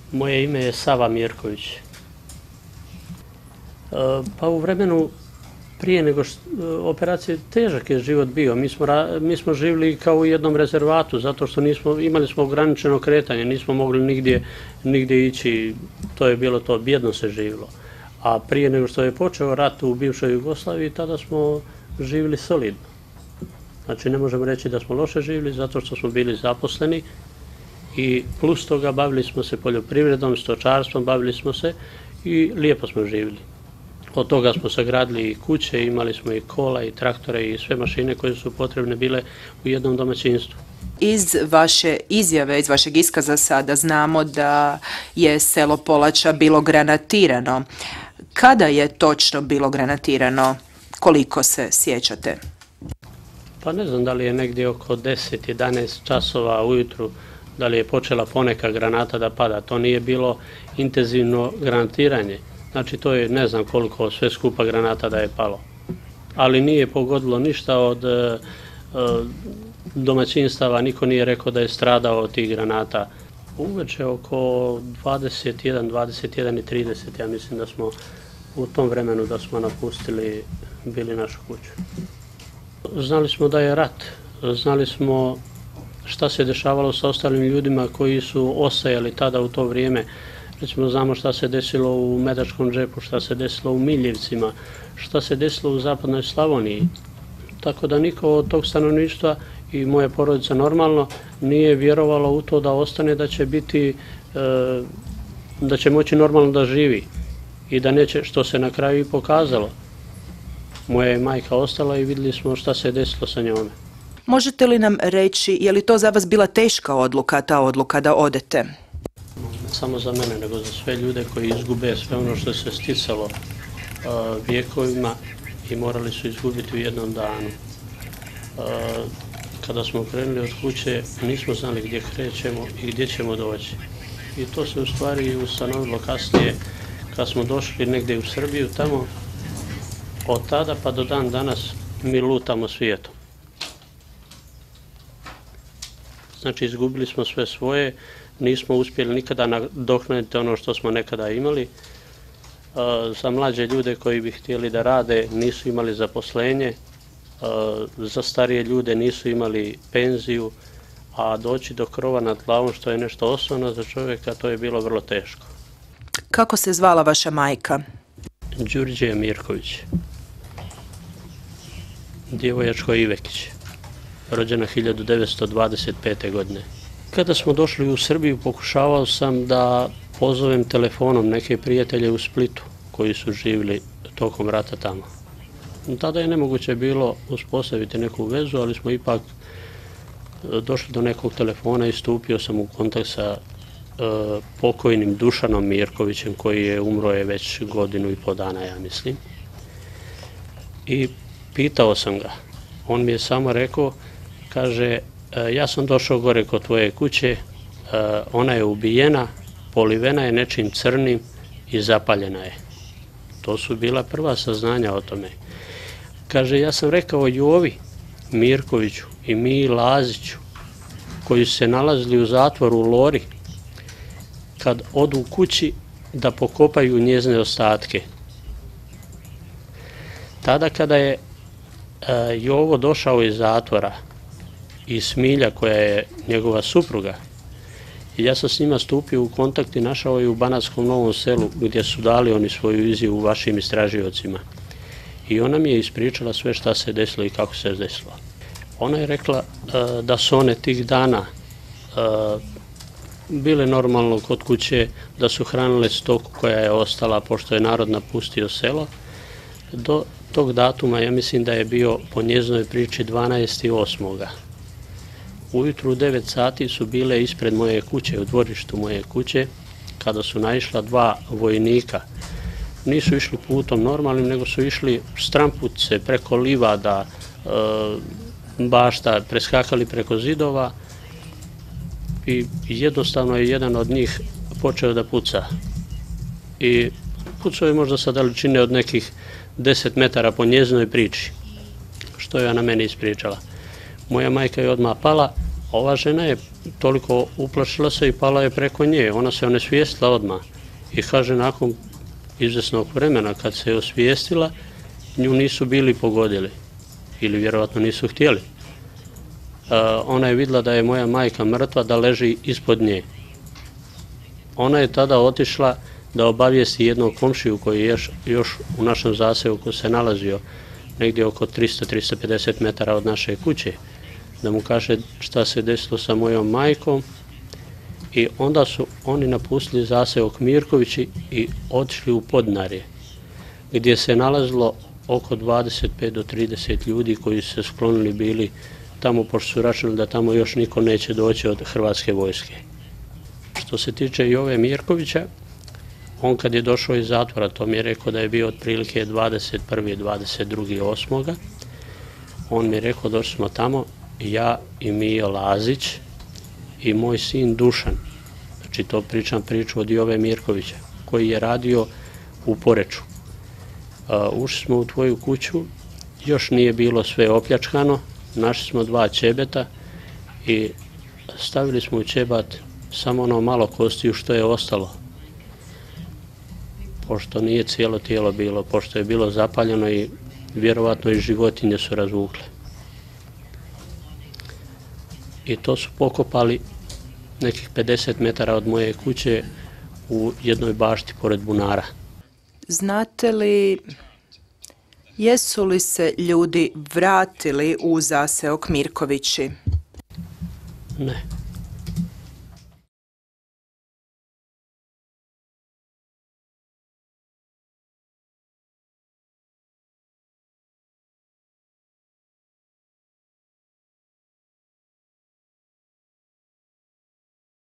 Moje ime je Sava Mirković. Pa u vremenu prije nego operacije težak je život bio. Mi smo živjeli kao u jednom rezervatu zato što imali smo ograničeno kretanje, nismo mogli nigdje ići, to je bilo to, bjedno se živjelo. A prije nego što je počeo rat u bivšoj Jugoslaviji, tada smo živjeli solidno. Znači ne možemo reći da smo loše živjeli zato što smo bili zaposleni i plus toga bavili smo se poljoprivredom, stočarstvom, bavili smo se i lijepo smo živjeli. Od toga smo sagradili i kuće, imali smo i kola i traktore i sve mašine koje su potrebne bile u jednom domaćinstvu. Iz vaše izjave, iz vašeg iskaza sada znamo da je selo Polača bilo granatirano. Kada je točno bilo granatirano? Koliko se sjećate? Pa ne znam da li je negdje oko 10-11 časova ujutru, da li je počela poneka granata da pada. To nije bilo intenzivno granatiranje. Znači to je ne znam koliko sve skupa granata da je palo. Ali nije pogodilo ništa od domaćinstava, niko nije rekao da je stradao od tih granata. Uveče oko 21:30, ja mislim da smo u tom vremenu da smo napustili bili našu kuću. Znali smo da je rat, znali smo šta se dešavalo sa ostalim ljudima koji su ostajali tada u to vrijeme. Recimo znamo šta se desilo u Medačkom džepu, šta se desilo u Miljevcima, šta se desilo u zapadnoj Slavoniji. Tako da niko od tog stanovništva i moja porodica normalno nije vjerovalo u to da ostane, da će biti, da će moći normalno da živi i da neće, što se na kraju i pokazalo. Moja je majka ostala i vidjeli smo šta se desilo sa njome. Možete li nam reći, je li to za vas bila teška odluka, ta odluka da odete? Ne samo za mene, nego za sve ljude koji izgube sve ono što se sticalo vjekovima i morali su izgubiti u jednom danu. Kada smo krenuli od kuće, nismo znali gdje krećemo i gdje ćemo doći. I to se u stvari ustanovilo kasnije kad smo došli negdje u Srbiju tamo. Od tada pa do dan danas mi lutamo svijetom. Znači izgubili smo sve svoje, nismo uspjeli nikada nadoknaditi ono što smo nekada imali. Za mlađe ljude koji bi htjeli da rade nisu imali zaposlenje, za starije ljude nisu imali penziju, a doći do krova nad glavom, što je nešto osnovno za čovjeka, to je bilo vrlo teško. Kako se zvala vaša majka? Đurđe Mirković, Djevojačko Ivekić, rođena 1925. godine. Kada smo došli u Srbiju, pokušavao sam da pozovem telefonom neke prijatelje u Splitu koji su živjeli tokom rata tamo. Tada je nemoguće bilo uspostaviti neku vezu, ali smo ipak došli do nekog telefona i stupio sam u kontakt sa pokojnim Dušanom Mirkovićem koji je umro je već 1,5 godinu, ja mislim. I pitao sam ga. On mi je samo rekao, kaže, ja sam došao gore kod tvoje kuće, ona je ubijena, polivena je nečim crnim i zapaljena je. To su bila prva saznanja o tome. Kaže, ja sam rekao Jovi Mirkoviću i Miji Laziću, koji su se nalazili u zatvoru u Lori, kad odu kući da pokopaju njezine ostatke. Tada kada je Jovo došao iz zatvora i Smilja, koja je njegova supruga, ja sam s njima stupio u kontakt i našao je u Banatskom Novom Selu gdje su dali oni svoju izjavu vašim istražiocima. I ona mi je ispričala sve šta se desilo i kako se desilo. Ona je rekla da su one tih dana bile normalno kod kuće, da su hranile stoku koja je ostala pošto je narod napustio selo. Do tog datuma, ja mislim da je bio po njezinoj priči 12.8. Ujutru u 9 sati su bile ispred moje kuće, u dvorištu moje kuće, kada su naišla 2 vojnika. Nisu išli putom normalnim, nego su išli stramputice preko livada, bašta, preskakali preko zidova i jednostavno je jedan od njih počeo da puca. I pucao je možda sa dalečine od nekih 10 metara po njezinoj priči, što je ona meni ispričala. Moja majka je odmah pala, ova žena je toliko uplašila se i pala je preko nje. Ona se onesvijestila odmah i kaže nakon izvjesnog vremena kad se je osvijestila, nju nisu bili pogodili ili vjerojatno nisu htjeli. Ona je vidjela da je moja majka mrtva, da leži ispod nje. Ona je tada otišla da obavijesti jednog komšiju koji je još u našem zaseoku se nalazio negdje oko 300-350 metara od naše kuće, da mu kaže šta se desilo sa mojom majkom, i onda su oni napustili zaseok Mirkovići i otišli u Podnarje, gdje se nalazilo oko 25 do 30 ljudi koji su se sklonili bili tamo, pošto su računali da tamo još niko neće doći od Hrvatske vojske. Što se tiče Jove Mirkovića, on kad je došao iz zatvora, to mi je rekao da je bio otprilike 21. 22. 8. On mi je rekao, došli smo tamo, ja i Mijo Lazić i moj sin Dušan. Znači to pričam priču od Jove Mirkovića, koji je radio u Poreču. Ušli smo u tvoju kuću, još nije bilo sve opljačkano, našli smo 2 ćebeta i stavili smo u ćebat samo ono malo kostiju što je ostalo. Pošto nije cijelo tijelo bilo, pošto je bilo zapaljeno i vjerovatno i životinje su razvukle. I to su pokopali nekih 50 metara od moje kuće u jednoj bašti pored bunara. Znate li, jesu li se ljudi vratili u zaseok Mirkovići? Ne.